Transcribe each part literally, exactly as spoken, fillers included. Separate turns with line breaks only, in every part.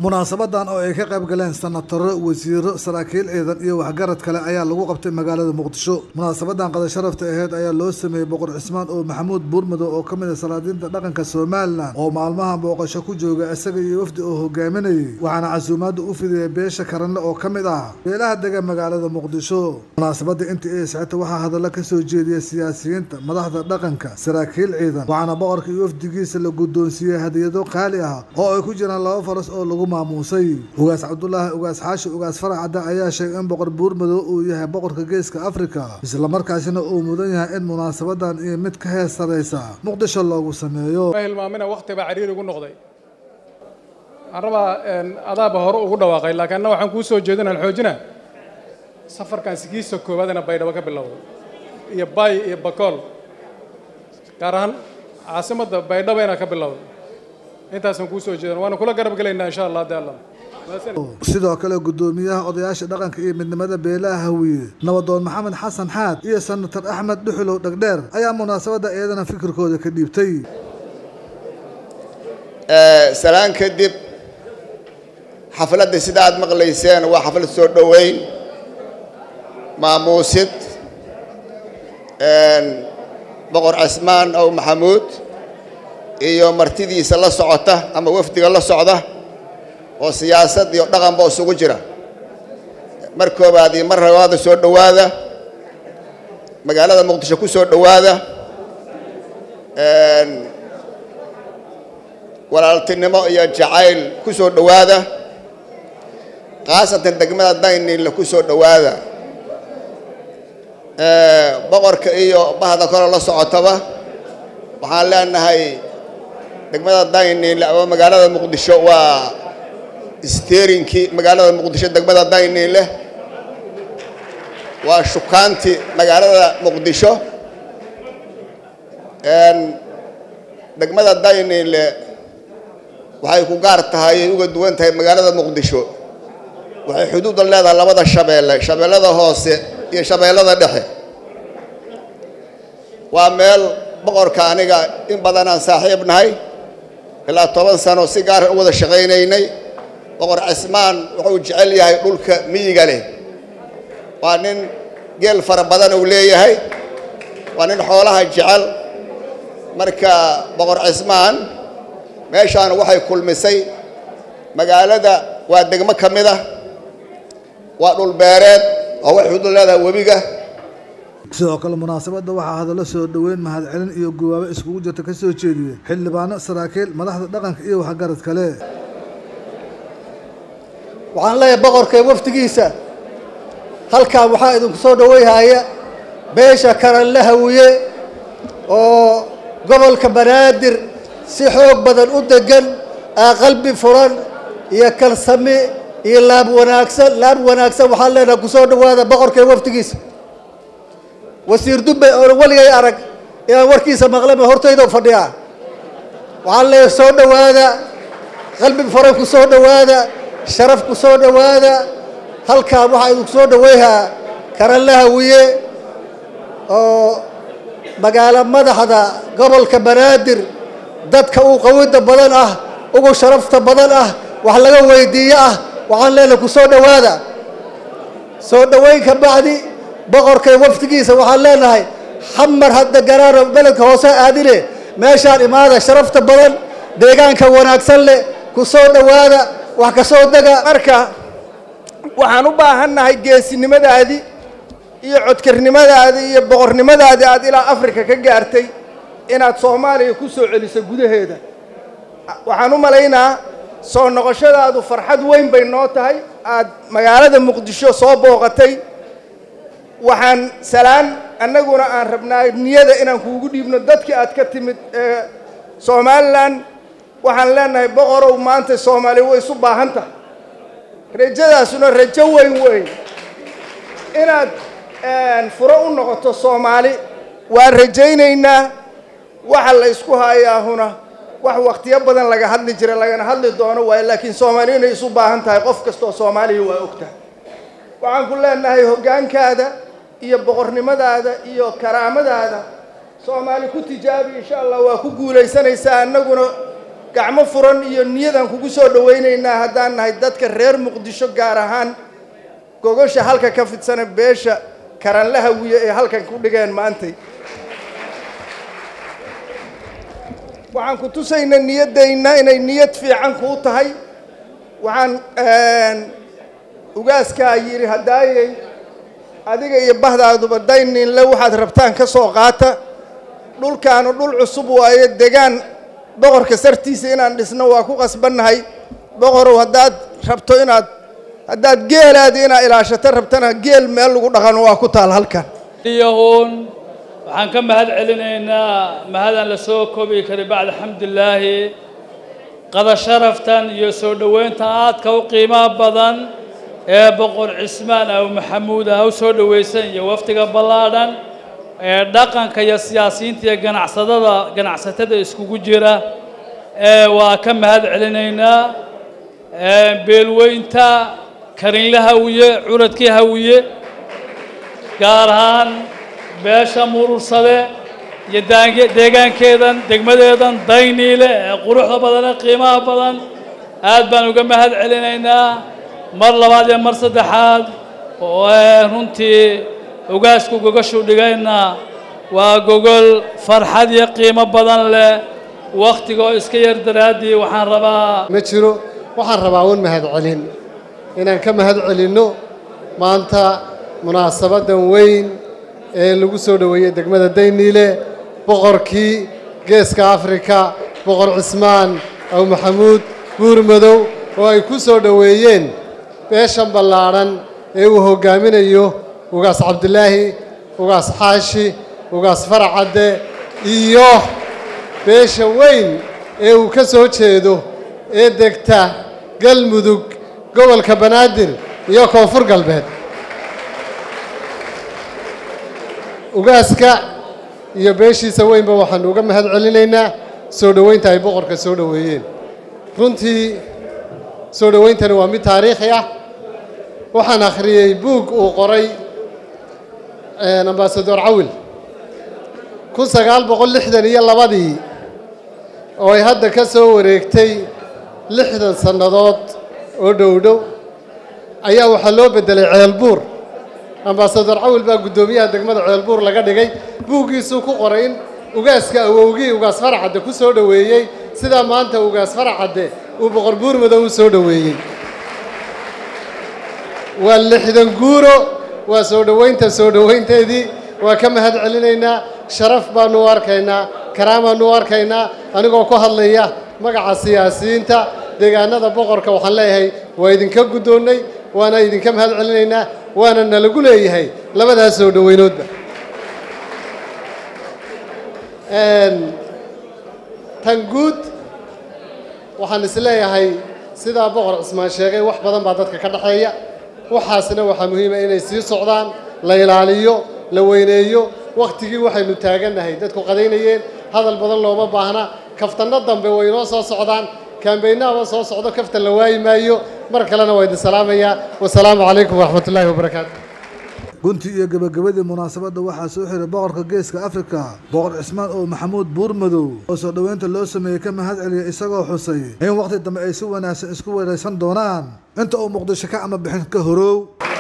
munaasabadan oo ay ka qayb galeen sanataro wasiiro saraakiil ciidan iyo waxgarad kale ayaa lagu qabtay magaalada Muqdisho. munaasabadan qada sharafta ahayd ayaa loo sameeyay boqor Cismaan oo Maxamuud Buurmado oo kamid ah salaadiinta dhaqanka Soomaaliland oo maalmahan booqasho ku jooga isaga iyo wafdi oo hogaaminayay waxaana casuumaad u fidiyay beesha Karanle oo kamid ah beelaha degan magaalada Muqdisho. munaasabada intii ay socotay waxaa hadallo ka soo jeediyay siyaasiyiinta madaxda dhaqanka saraakiil ciidan waxaana boqorka iyo wafdigiisa la guddoonsiiyay hadiyado qaali ah oo ay ku jiraan laba faras oo lagu maamuusay. ugaas Cabdullaahi ugaas Xaashi ugaas Farac Cadda ayaa sheegay in boqor Buurmado uu yahay boqorka geeska Afrika isla markaasina uu mudan yahay in munaasabadan iyo mid ka heesareysa Muqdisho loogu sameeyo.
hilmaamina waqtiba cariir ugu noqday araba adaaba hore ugu dhawaaqay laakiin waxaan ku soo jeedinaa xoojina safarkan sigiisa koobaadna Baydhabo ka bilowday iyo Bay iyo Bakool gaaraan caasimada Baydhabo ina ka bilowday intaasaan ku soo jeedin waana kula garab galeynaa insha Allah ta'ala.
sidoo kale gudoomiyaha odayaasha dhaqanka iyo midnimada beelaha Hawiye Nabadoon Maxamed Xasan Xaad iyo Senator Axmed Dhuxulow Dhagdheer ayaa munaasabada eedana fikirkooda ka dhiibtay.
ee salaan kadib xafladda sida aad maqlayseen waa xaflad soo dhaweyn maamuusid een boqor Cismaan oo Maxamuud iyo martidiisa la socota ama wafdiga la socda oo siyaasad iyo dhaqan baa isugu jira markoobaad iyo mar labaad soo dhawaada magaalada Muqdisho ku soo dhawaada een walaaltinimo iyo jacayl ku soo dhawaada qaasatan degmada Daynil la ku soo dhawaada ee boqorka iyo bahda kale la socotaba waxaan leenahay degmada Daynil oo magaalada Muqdisho waa isteerinki magaalada Muqdisho degmada Daynil waa shukaanti magaalada Muqdisho een degmada Daynil waxay ku gaar tahay uga duwan tahay magaalada Muqdisho waxay xuduud leedahay labada shabeelle shabeellada hoose iyo shabeellada dhexe waa meel boqorka aniga in badan aan saaxiib nahay ilaa toban sano si gaar ah u wada shaqeynay boqor Cismaan wuxuu jecel yahay dhulka miyiga leh waa nin geel fara badan uu leeyahay waa nin xoolaha jecel marka boqor Cismaan meeshaan waxay kulmisay magaalada waa degmo kamid ah waa dhul beereed oo wax xuduud leedahay webiga.
sidoo kale munaasabada waxaa hadallo soo dhaweyn mahad celin iyo guwaabo iskugu jirta ka soo jeediyay xildhibaano saraakiil madaxda dhaqanka iyo waxgarad kale.
waxaan leeyahay boqorka waftigiisa halkaa waxaa idinku soo dhaweeyaya beesha Karanle Hawiye oo gobolka Banaadir si xoog badan u degan qalbi furan iyo kalsami iyo laab wanaagsan laab wanaagsan waxaan leenahay ku soo dhawaada boqorka waftigiisa wasiir Dubbe oo waligay arag ee warkiisa maqlay hortayda fadhiya waxaan leeyahay soo dhawaada qalbi furan ku soo dhawaada sharaf ku soo dhawaada halkaa waxa uu soo dhaweeyaa Karanle Hawiye oo magaala madaxda gobolka Banaadir dadka uu qawida badan ah ugu sharafta badan ah wax laga weydiiyo ah waxaan leenahay ku soo dhawaada soo dhaweyn ka bacdi boqorka waftigiisa waxaan leenahay xamar hadda garaar beledka hoose aadine meeshaan imaada sharafta badan deegaanka wanaagsan leh ku soo dhawaada wax ka soo daga marka waxaan u baahanahay geesinimadaadi iyo codkarnimadaadi iyo boqornimadaadi aad ilaa Afrika ka gaartay inaad Soomaaliya ku soo celiso gudaheeda waxaan u maleynaa soo noqoshadaadu farxad weyn bay noo tahay aad magaalada Muqdisho soo booqatay waxaan salaan annaguna aan rabnaa niyada inaan kuugu dhiibno dadkii aad ka timid ee Soomaaliland waxaan leenahay boqorow maanta Soomaaliya way isu baahan tahay rajadaasuna rajo weyn weyn inaad aan furo u noqoto Soomaali waan rajaynaynaa waxa la isku hayaa huna wax waqtiyo badan laga hadli jiray lagana hadli doono way laakiin Soomaaliya inay isu baahan tahay qof kasto Soomaaliya waa ogtahay waxaan ku leenahay hoggaankaada iyo boqornimadaada iyo karaamadaada Soomaali ku tijaabi insha Allah waa ku guuleysanaysaa annaguna
gacmo furan iyo niyadan kugu soo dhawaynaynaa haddaan nahay dadka reer muqdisho gaar ahaan gogosha halka ka fidsana beesha karanla hawiye ee halkan ku dhigeen maantay waxaan ku tusaynaa niyadayna inay niyad fiican ku tahay waxaan ugaaska yiri hadaayay adiga iyo bahdaaduba daynin la waxaad rabtaan ka soo qaata dhulkaanu dhul cusub waaye deegaan boqorka sartiisa inaan dhisno waa ku qasbannahay boqorow haddaad rabto inaad haddaad geelaadi inaad ilaashato rabtana geel meel lagu dhaqano waa ku taal halkan
iyahoon waxaan ka mahad celinaynaa mahadaan la soo koobi karay bacda alxamdulilaahi qada sharaftan iyo soo dhoweyntan aadka u qiimaha badan ee boqor cismaan aw maxamuud ah u soo dhaweysan iyo waftiga ballaadhan ee dhaqanka iyo siyaasiyiinta iyo ganacsadada ganacsatada iskugu jira ee waa ka mahad celinaynaa ee beelweynta karinla hawiye curadkii hawiye gaar ahaan beesha murursade iyo deegaankeedan degmadeedan dayniile ee quruxda badan ee qiimaha badan aad baan uga mahad celinaynaa mar labaad iyo mar saddexaad oo runtii ugaasku gogoshu dhigayna waa gogol farxad iyo qiimo badan leh waqtigoo iska yar daraadii waxaan rabaa
ma jiro waxaan rabaa uun mahad celin inaan ka mahad celinno maanta munaasabadan weyn ee lagu soo dhaweeyay degmada dayniile boqorkii geeska afrika boqor cismaan aw maxamuud buurmadow oo ay ku soo dhaweeyeen beeshan ballaadhan ee uu hoggaaminayo ugaas cabdilaahi ugaas xaashi ugaas faracadde iyo beesha weyn ee uu ka soo jeedo ee degta galmudug gobolka banaadir iyo koonfur galbeed ugaaska iyo beeshiisa weynba waxaanu uga mahad celinaynaa soo dhoweynta ay boqorka soo dhoweeyeen runtii soo dhoweyntani waa mid taariikhi ah waxaan akhriyey buug uu qoray ambaasador cawil kun sagaal boqol lixdan iyo labadii oo ay hadda ka soo wareegtay lixdan sannadood oo dhowdhow ayaa waxaa loo beddelay ceelbuur ambaasador cawil baa guddoomiyaha degmada ceelbuur laga dhigay buuggiisuu ku qoray in ugaaska awowgii ugaas faracadde ku soo dhoweeyey sidaa maanta ugaas faracadde uu boqor buurmadow u soo dhoweeyey waa lixdan guuro waa soo dhoweynta soo dhoweynteedii waa ka mahad celinaynaa sharaf baanu u arkaynaa karaamaanu u arkaynaa anigoo ku hadlaya magaca siyaasiyiinta deegaanada boqorka waxaan leeyahay waa idinka guddoonnay waana idinka mahad celinaynaa waana nalagu leeyahay labadaas soo dhoweynoodba tan guud waxaan isleeyahay sidaa boqor cismaan sheegay wax badan baa dadka ka dhaxeeya waxaasna waxaa muhiima inay sii socdaan la ilaaliyo la weyneeyo wakhtigii waxaynu taagannahay dadku qadaynayeen hadal badan looma baahna kaftanno dambe way inoo soo socdaan kaambeynahaba soo socdo kaftan la waayi maayo mar kalena waa idin salaamayaa wasalaamu calaykum waraxmat ullaahi wabarakaatu
gunti iyo gabagabadii munaasabadda waxaa soo xiray boqorka geeska afrika boqor cismaan oo maxamuud buurmadow oo soo dhoweynta loo sameeyey ka mahad celiyay isagoo xusay in waqti dambe ay si wanaagsan isku weeraysan doonaan inta uu muqdisho ka ama bixin ka horow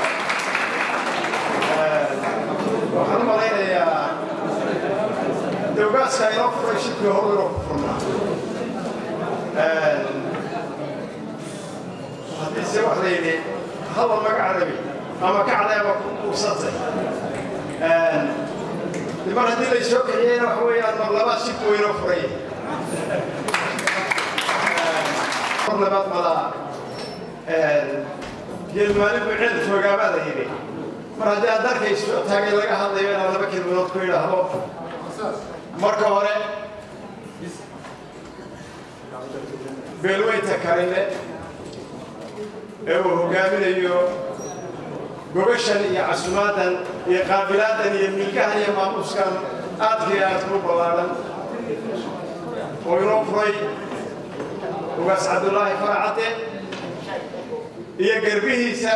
waxaan u malaynayaa dowgaaska inoo furay shidkii hor inoo ku furnaa haddii se wax la yidhi hadal maga carabi ama ka cadeeba kuursatay mar haddii lay soo kiciyeyna waxa weeyaan mar labaad shidku inoo furay mar labaad madaa geelmaalin buu ceel joogaabaa la yidhi mar haddii aad arkayso taagay laga hadlayo inaan laba kelmadood ku idhaahdo marka hore beelweynta karile ee uu hoggaaminayo gogashan iyo casumaadan iyo qaabilaadan iyo milkahan iyo maamuskan aadka iyo aadka u ballaadhan oo inoo furay ugaas cabdullaahi faracadde iyo garbihiisa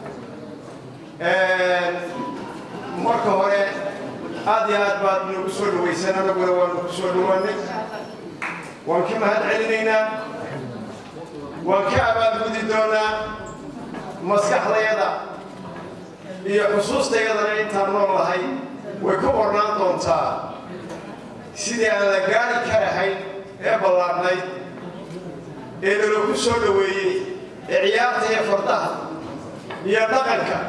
marka hore aad iyo aad baad nagu soo dhawaysan anaguna waanu ku soo dhawaanay waan ka mahad celinaynaa waan ka abaalgudi doonaa maskaxdayada iyo xusuustayadana intaan nool lahay way ku qornaan doontaa sidii aan la gaari karahayn ee ballaarnayd ee nalagu soo dhoweeyey ee ciyaarta iyo fardaha iyo dhaqanka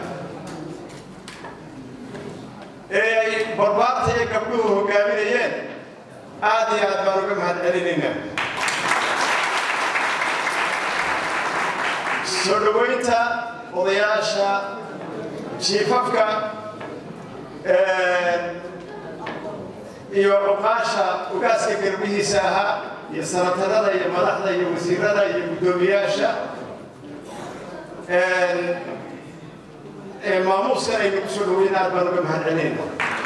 ee ay barbaarta iyo gabdhuhu hogaaminayeen aad iyo aad baan uga mahad celinaynaa soo dhoweynta odayaasha jiifafka iyo cuqaasha ugaaska garbihiisa ahaa iyo sanatarada iyo madaxda iyo wasiirada iyo guddoomiyaasha maamuuskan aynu ku soo dhaweyn aad baan uga mahad celinayna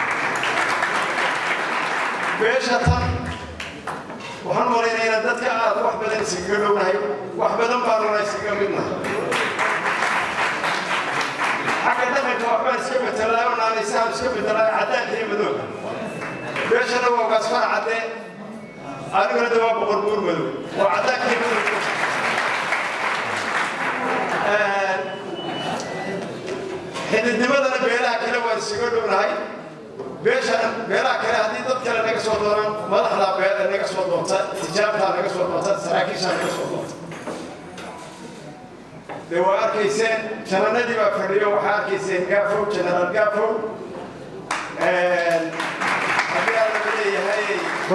beesha tan waxaan malaynaynaa dadka aad wax badan iskaga dhownahay wax badan baanuna iskaga midnahay xagga dhaqanka waxbaan iska betelaa oo naanisahan iska betelaa caddaanka iyo madooga beeshana waa gaasfar cadde aniguna de waa boqor buur madow waa caddaanka iyo madooga xididnimadana beelaha kale waan isaga dhownahay beeshana beelaha kale haddii dad kale naga soo doonaan madaxdaa beeda naga soo doonta tijaabtaa naga soo doonta saraakiishaa naga soo doonta dee waa arkayseen jananadii baa fadhiyo waxaa arkayseen gaafow jenaraal gaafow haddii aad laga leeyahay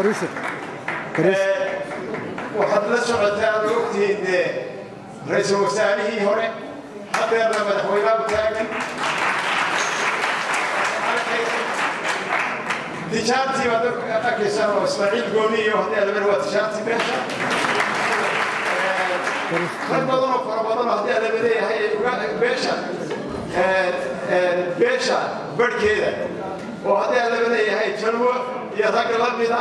waxaad la socotaa aad ogtihiin dee ra-iisul wasaarihii hore hadeerna madaxweynaha u taagan tijaabtii baad arkaysaan oo ismaaciil gooni iyo haddii aad waa tijaabtii beesha rag badan oo fara badan oo haddii aad leeyahay beesha beesha barhkeeda oo haddii aad leeyahay jalwo iyo rag la mida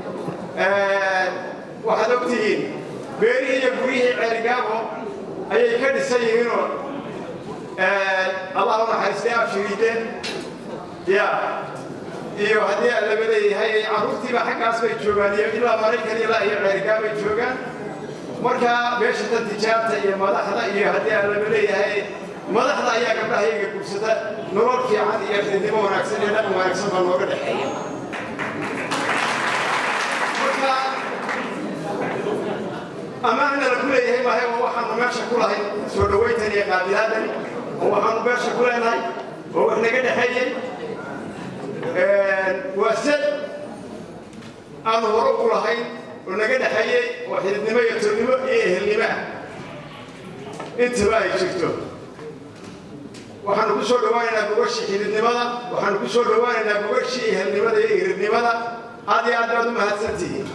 waxaad ogtihiin beerihii iyo guryihii ceerigaabo ayay ka dhisan yihiinoo allah u naxariistay abshiriideen ya iyo haddii aan laga leeyahay carruurtiiba xaggaas bay joogaan iyo ilaa maraykan ilaa iyo ceerigaa bay joogaan marka beesha tan tijaabta iyo madaxda iyo haddii aan laga leeyahay madaxda ayaa gabdhahayaga guursata nolol fiican iyo xididnimo wanaagsan iyo dhaqan wanaagsan baa nooga dhexeeya marka amaanna lagu leeyahay maahay oo waxaanu meesha ku lahayn soo dhaweyntan iyo qaabilaadan oo waxaanu meesha ku leenahay oo wax naga dhexeeyey waa sad aanu hore ugu lahayn oo naga dhexeeyey oo xididnimo iyo tolnimo iyo ehelnimo ah intaba ay jirto waxaanu ku soo dhawaanaynaa gogashii xididnimada waxaanu ku soo dhawaanaynaa gogashii ehelnimada iyo ehelnimada aad iyo aad baad u mahadsantihiin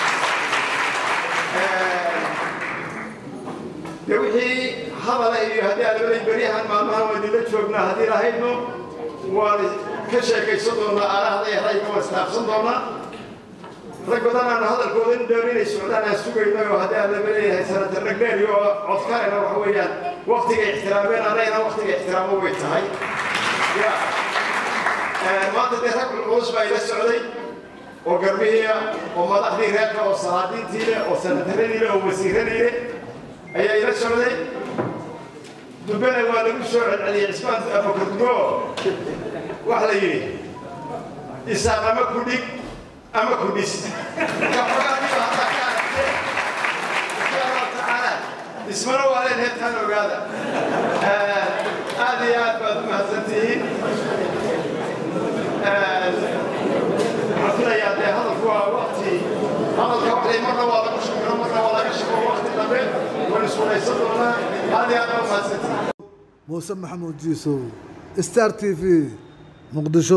de wixii hadala iyo haddii aad leeyahay bariyahan maalmahan waa idinla joognaa haddii lahaydno waan ka sheekaysan doonaa aarahda iyo rayga waan istaafsan doonaa rag badan aanu hadalkooda in dheer inay socdaan aan sugaynay oo haddii aad laga leeyahay sanata ragdheer iyo codkarena waxa weeyaan waktiga ixtiraameen anagana waktiga ixtiraamo way tahay ya maanta dee rag culculus baa ila socday oo garbihiia oo madaxdii reerka oo salaadiintii leh oo sanataradii leh oo wasiiradii leh ayaa ila socday dubena waa lagu soo celceliyey cismaan abukadgo waxa la yidhi isaaq ama ku dhig ama ku dhis ismana waa leen heertaan ogaada aad iyo aad baad u mahadsantihiin waxaan filayaa dee hadalku waa wakti hadalka waxay marna waa lagu shakiro marna waa laga shako wakti dambe waan iswaraysan doonaa aad iyo aad baa u mahadsantihiin
muuse maxamuud jiisow star t v muqdisho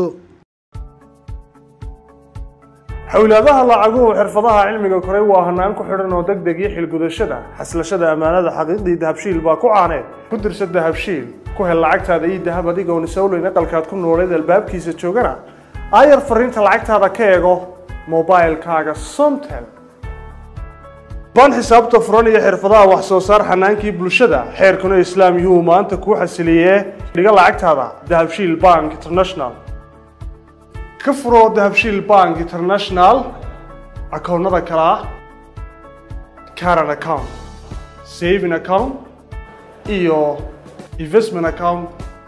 xawlaadaha lacaguhu xirfadaha cilmiga koray waa hanaan ku xidhan oo degdeg iyo xilgudashada xaslashada ammaanada xaqiiqdii dahabshiil baa ku caaneed ku dirsa dahabshiil ku hel lacagtaada iyo dahab adigoon isowleyn aqalkaad ku nooleed albaabkiisa joogana aayar fariinta lacagtaada ka eego mobailkaaga somtel baan xisaabta furan iyo xirfadaha wax soo saar xanaankii bulshada xeerkuna islaam yuhu maanta kuu xasiliyee dhiga lacagtaada dahabshiil bank international ka furo dahabshiil bank international akoonnada kale ah current account saving account iyo investment account.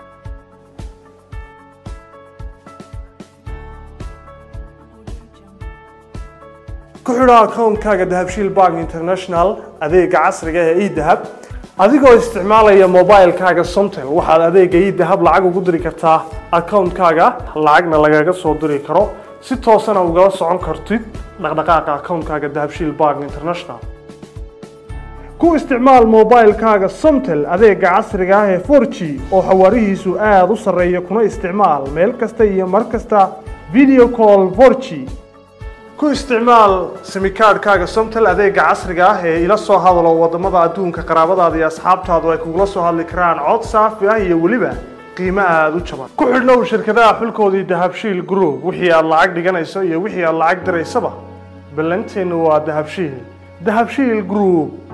ku xidho account-kaaga dahabshiil bank international adeega casriga ah ee e-dahab adigoo isticmaalaya mobilekaaga somtel waxaad adeega e-dahab lacag ugu diri kartaa account-kaaga lacagna lagaga soo diri karo si toosana ugala socon kartid dhaqdhaqaaqa account-kaaga dahabshiil bank international. ku isticmaal mobilekaaga somtel adeega casriga ah ee four G oo xawaarihiisu aad u sarreeya kuna isticmaal meel kasta iyo mar kasta video call four G. ku isticmaal simikaadhkaaga somtel adeega casriga ah ee ila soo hadalo wadamada adduunka qaraabadaada iyo asxaabtaadu ay kugula soo hadli karaan cod saafi ah iyo weliba qiimo aad u jaban. ku xidhnow shirkadaha xulkoodii dahabshiil group wixii aad lacag dhiganayso iyo wixii aad lacag diraysaba ballanteenu waa dahabshiil dahabshiil group.